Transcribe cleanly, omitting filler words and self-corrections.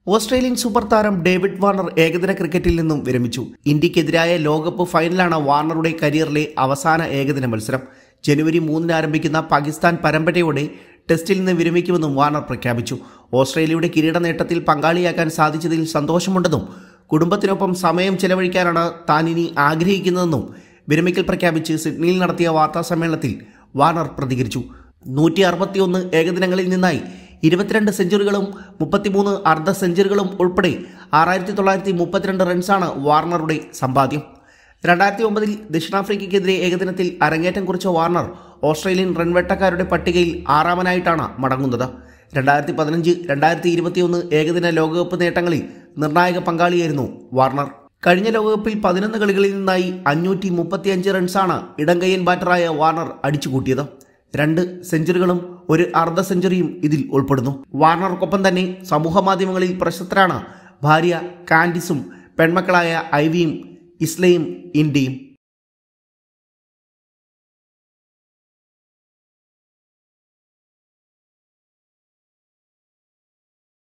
Australian super താരം David Warner ഏകദിന ക്രിക്കറ്റിൽ നിന്നും വിരമിച്ചു. ഇന്ത്യക്കെതിരായ ലോകകപ്പ് ഫൈനലാണ് വാർണറുടെ കരിയറിലെ അവസാന ഏകദിന മത്സരം. ജനുവരി 3 ആരംഭിക്കുന്ന പാകിസ്ഥാൻ പരമ്പരയോടെ ടെസ്റ്റിൽ നിന്ന് വിരമിക്കുമെന്നും വാർണർ പ്രഖ്യാപിച്ചു. ഓസ്ട്രേലിയയുടെ കിരീട നേട്ടത്തിൽ പങ്കാളിയാക്കാൻ സാധിച്ചതിൽ സന്തോഷമുണ്ടെന്നും കുടുംബത്തിനൊപ്പം സമയം ചെലവഴിക്കാനാണ് താൻ ഇനി ആഗ്രഹിക്കുന്നതെന്നും വിരമിക്കൽ പ്രഖ്യാപിച്ച് സിഡ്നിയിൽ നടത്തിയ വാർത്താ സമ്മേളനത്തിൽ വാർണർ പ്രതികരിച്ചു. 161 ഏകദിനങ്ങളിൽ നിന്നായി 22 സെഞ്ചുറികളും 33 അർദ്ധ സെഞ്ചുറികളും ഉൾപ്പെടെ 6932 റൺസാണ് വാർണറുടെ സമ്പാദ്യം. 2009 ദക്ഷിണാഫ്രിക്കയ്ക്കെതിരെ ഏകദിനത്തിൽ അരങ്ങേറ്റം കുറിച്ച വാർണർ ഓസ്ട്രേലിയൻ റൺവേട്ടക്കാരുടെ പട്ടികയിൽ 6ാമനായിട്ടാണ് മടങ്ങുന്നത്. 2015, 2021 ഏകദിന ലോകകപ്പ് നേട്ടങ്ങളിൽ നിർണായക പങ്കാളിയായിരുന്നു വാർണർ. കഴിഞ്ഞ ലോകകപ്പിൽ 11 കളികളിൽ നിന്നായി 535 റൺസാണ് ഇടംകയ്യൻ ബാറ്ററായ വാർണർ അടിച്ചുകൂട്ടിയത്. 2 സെഞ്ചുറികളും 1 അർദ്ധ സെഞ്ചുറിയും ഇതിൽ ഉൾപ്പെടുന്നു. വാർണർക്കൊപ്പം തന്നെ സമൂഹ മാധ്യമങ്ങളിൽ പ്രശസ്തരാണ് ഭാര്യ കാൻഡിസും പെൺമക്കളായ ഐവിയും ഇസ്ലയും ഇന്ത്യയും.